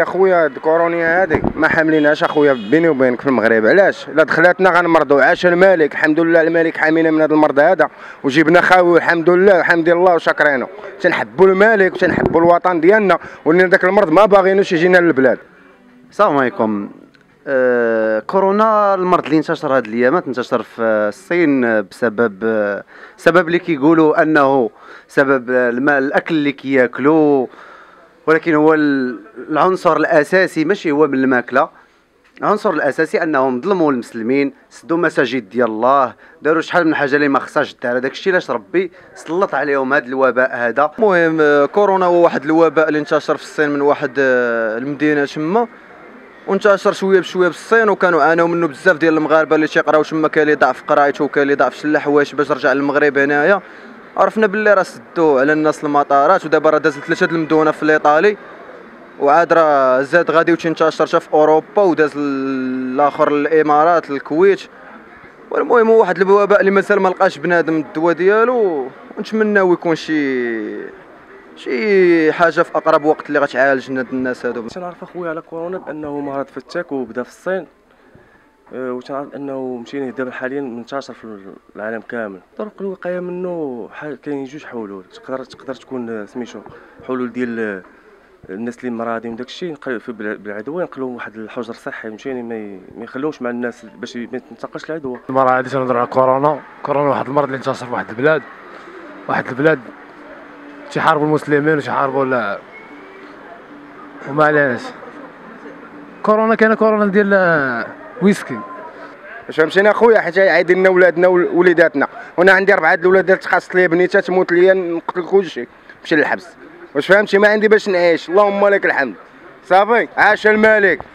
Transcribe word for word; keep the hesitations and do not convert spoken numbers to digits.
اخويا الكورونيا هذيك ما حاملينهاش اخويا بيني وبينك في المغرب. علاش؟ الا دخلاتنا غنمرضوا. عاش الملك، الحمد لله الملك حامينا من هذا المرض هذا، وجبنا خاوي الحمد لله الحمد لله وشكرينه. تنحبوا الملك وتنحبوا الوطن ديالنا، ولان ذاك المرض ما باغينوش يجينا للبلاد. السلام عليكم. آه، كورونا المرض اللي انتشر هذه الايامات انتشر في الصين بسبب آه، سبب اللي كيقولوا انه سبب الماء الاكل اللي كياكلوا، ولكن هو العنصر الاساسي ماشي هو من الماكله. العنصر الاساسي انهم ظلموا المسلمين، سدوا مساجد ديال الله، داروا شحال من حاجه اللي ما خصهاش دار. هذاك الشيء علاش ربي سلط عليهم هذا الوباء هذا. المهم كورونا هو واحد الوباء اللي انتشر في الصين من واحد المدينه تما، وانتشر شويه بشويه في الصين، وكانوا عانوا منه بزاف ديال المغاربه اللي تيقراو تما. كاين اللي ضعف قرايته وكاين اللي ضعف شي حوايج باش رجع للمغرب هنايا. عرفنا باللي راه سدوا على الناس المطارات، ودابا راه داز ثلاثه د المدونه في الايطالي، وعاد راه زاد غادي وتنتشر حتى في اوروبا، وداز الاخر الامارات الكويت. والمهم هو واحد الوباء اللي مازال ما لقاش بنادم الدواء ديالو، ونتمناو يكون شي شي حاجه في اقرب وقت اللي غتعالج هاد الناس هادو. تنعرف اخويا على كورونا بانه مرض فتاك وبدا في الصين، وتنعرف انه مشينا دابا حاليا منتشر في العالم كامل. طرق الوقايه منه كاين جوج حلول. تقدر تقدر تكون سميتو حلول ديال الناس اللي مراضين وداك الشيء، بالعدوى نقلوا واحد الحجر صحي مشيني ما يخلوهمش مع الناس باش ما تنتقلش العدوى. المرض هذه تنهضر على كورونا. كورونا واحد المرض اللي انتشر في واحد البلاد، واحد البلاد تيحاربوا المسلمين وتيحاربوا لا وما عليناش. كورونا كاينه كورونا ديال ويسكي. واش فهمتيني اخويا؟ حيت عايدين لنا ولادنا ووليداتنا، وانا عندي اربعه د الولادات تخاصت لي بنيتها تموت ليا نقتل كلشي نمشي للحبس. واش فهمتي؟ ما عندي باش نعيش. اللهم لك الحمد. صافي عاش الملك.